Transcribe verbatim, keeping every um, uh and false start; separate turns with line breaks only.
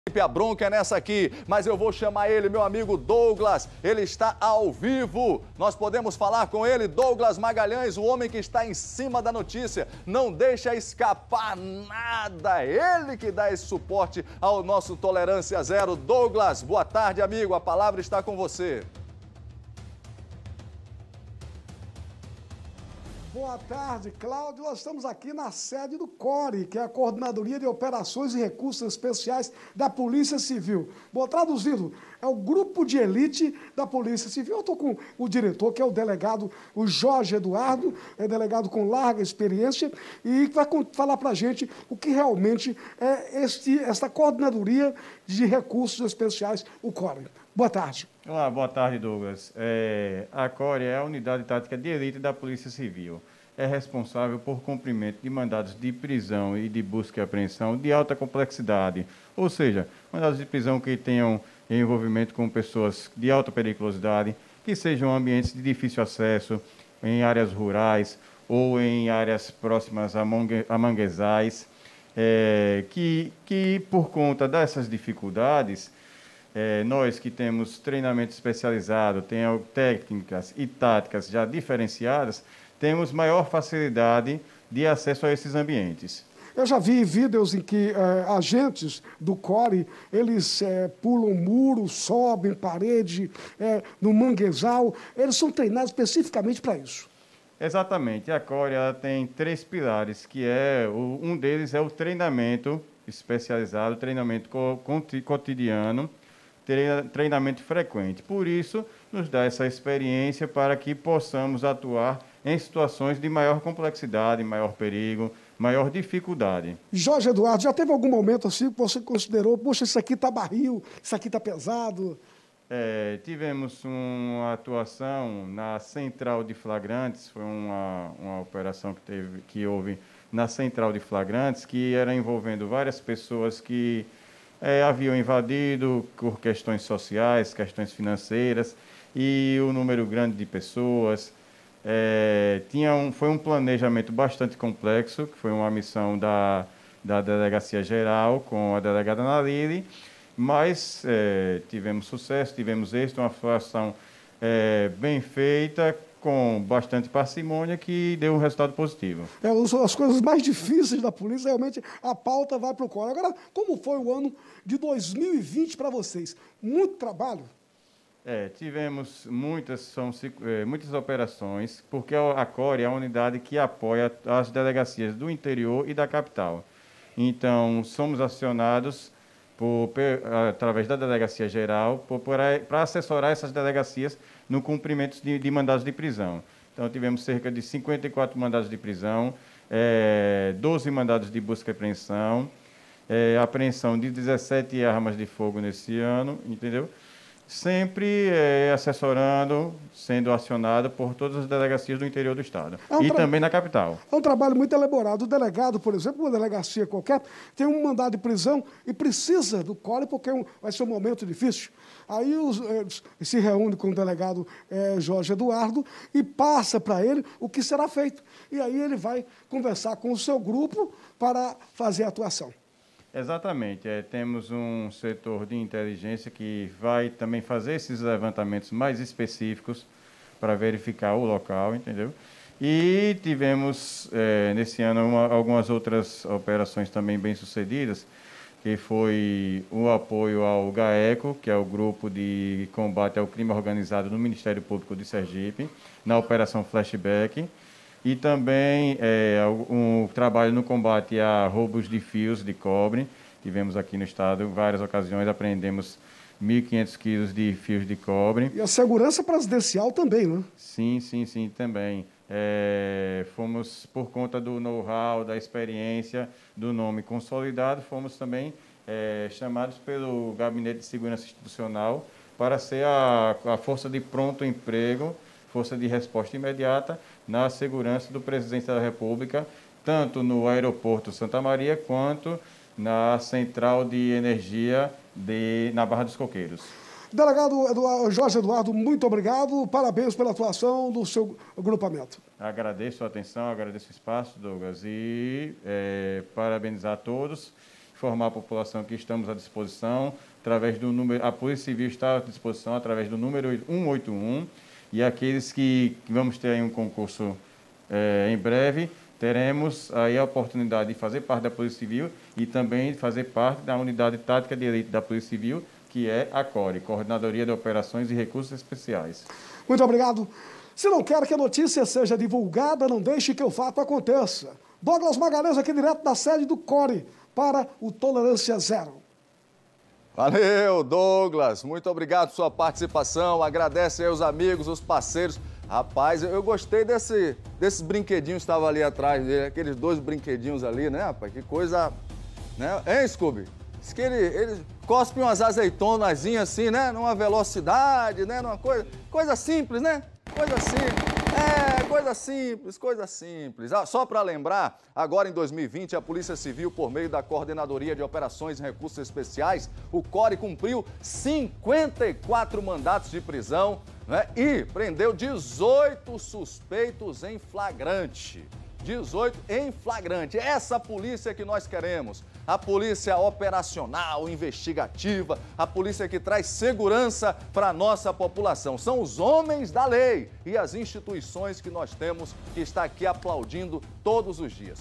A bronca é nessa aqui, mas eu vou chamar ele, meu amigo Douglas, ele está ao vivo, nós podemos falar com ele, Douglas Magalhães, o homem que está em cima da notícia, não deixa escapar nada, ele que dá esse suporte ao nosso Tolerância Zero. Douglas, boa tarde, amigo, a palavra está com você.
Boa tarde, Cláudio. Nós estamos aqui na sede do CORE, que é a Coordenadoria de Operações e Recursos Especiais da Polícia Civil. Bom, traduzido, é o grupo de elite da Polícia Civil. Eu estou com o diretor, que é o delegado, o Jorge Eduardo, é delegado com larga experiência, e vai falar para a gente o que realmente é este, esta Coordenadoria de Recursos Especiais, o CORE. Boa tarde.
Olá, boa tarde, Douglas. É, a CORE é a Unidade Tática de Elite da Polícia Civil. É responsável por cumprimento de mandados de prisão e de busca e apreensão de alta complexidade, ou seja, mandados de prisão que tenham envolvimento com pessoas de alta periculosidade, que sejam ambientes de difícil acesso, em áreas rurais ou em áreas próximas a, mangue, a manguezais, é, que, que por conta dessas dificuldades, É, nós que temos treinamento especializado, temos técnicas e táticas já diferenciadas, temos maior facilidade de acesso a esses ambientes.
Eu já vi vídeos em que é, agentes do CORE, eles é, pulam muro, sobem parede, é, no manguezal, eles são treinados especificamente para isso.
Exatamente, a CORE ela tem três pilares, que é, o, um deles é o treinamento especializado, treinamento co cotidiano, treinamento frequente. Por isso, nos dá essa experiência para que possamos atuar em situações de maior complexidade, maior perigo, maior dificuldade.
Jorge Eduardo, já teve algum momento assim que você considerou, poxa, isso aqui está barril, isso aqui está pesado?
É, tivemos uma atuação na Central de Flagrantes, foi uma, uma operação que, teve, que houve na Central de Flagrantes, que era envolvendo várias pessoas que É, haviam invadido por questões sociais, questões financeiras, e o número grande de pessoas. É, tinha um, foi um planejamento bastante complexo, que foi uma missão da, da Delegacia Geral com a delegada Nalili, mas é, tivemos sucesso, tivemos êxito, uma atuação é, bem feita, com bastante parcimônia, que deu um resultado positivo.
É, as coisas mais difíceis da polícia, realmente, a pauta vai para o CORE. Agora, como foi o ano de dois mil e vinte para vocês? Muito trabalho?
É, tivemos muitas, são, é, muitas operações, porque a CORE é a unidade que apoia as delegacias do interior e da capital. Então, somos acionados por, através da Delegacia Geral para assessorar essas delegacias no cumprimento de, de mandados de prisão. Então, tivemos cerca de cinquenta e quatro mandados de prisão, é, doze mandados de busca e apreensão, é, apreensão de dezessete armas de fogo nesse ano, entendeu? Sempre é, assessorando, sendo acionado por todas as delegacias do interior do Estado. É um e também na capital.
É um trabalho muito elaborado. O delegado, por exemplo, uma delegacia qualquer, tem um mandado de prisão e precisa do CORE porque é um, vai ser um momento difícil. Aí os, eles se reúne com o delegado é, Jorge Eduardo e passa para ele o que será feito. E aí ele vai conversar com o seu grupo para fazer a atuação.
Exatamente. É, temos um setor de inteligência que vai também fazer esses levantamentos mais específicos para verificar o local, entendeu? E tivemos, é, nesse ano, uma, algumas outras operações também bem-sucedidas, que foi o apoio ao GAECO, que é o Grupo de Combate ao Crime Organizado do Ministério Público de Sergipe, na Operação Flashback, e também é, um trabalho no combate a roubos de fios de cobre. Tivemos aqui no estado várias ocasiões, apreendemos mil e quinhentos quilos de fios de cobre.
E a segurança presidencial também, né?
Sim, sim, sim, também. É, fomos, por conta do know-how, da experiência, do nome consolidado, fomos também é, chamados pelo Gabinete de Segurança Institucional para ser a, a força de pronto emprego, força de resposta imediata na segurança do Presidente da República, tanto no aeroporto Santa Maria, quanto na Central de Energia de, na Barra dos Coqueiros.
Delegado Eduardo, Jorge Eduardo, muito obrigado, parabéns pela atuação do seu agrupamento.
Agradeço a atenção, agradeço o espaço, Douglas, e é, parabenizar a todos. informar a população que estamos à disposição, através do número, a Polícia Civil está à disposição através do número um oito um, e aqueles que, que vamos ter aí um concurso é, em breve, teremos aí a oportunidade de fazer parte da Polícia Civil e também de fazer parte da Unidade Tática de Elite da Polícia Civil, que é a CORE, Coordenadoria de Operações e Recursos Especiais.
Muito obrigado. Se não quer que a notícia seja divulgada, não deixe que o fato aconteça. Douglas Magalhães, aqui direto da sede do CORE, para o Tolerância Zero.
Valeu, Douglas. Muito obrigado por sua participação. Agradece aí os amigos, os parceiros. Rapaz, eu gostei desse, desses brinquedinhos que estavam ali atrás dele, aqueles dois brinquedinhos ali, né, rapaz? Que coisa, né? Hein, Scooby? Diz que ele, ele cospe umas azeitonazinhas assim, né? Numa velocidade, né? Numa coisa, coisa simples, né? Coisa simples. É, coisa simples, coisa simples. Ah, só para lembrar, agora em dois mil e vinte, a Polícia Civil, por meio da Coordenadoria de Operações e Recursos Especiais, o CORE cumpriu cinquenta e quatro mandatos de prisão, né, e prendeu dezoito suspeitos em flagrante. dezoito em flagrante. Essa polícia que nós queremos. A polícia operacional, investigativa, a polícia que traz segurança para a nossa população. São os homens da lei e as instituições que nós temos que estar aqui aplaudindo todos os dias.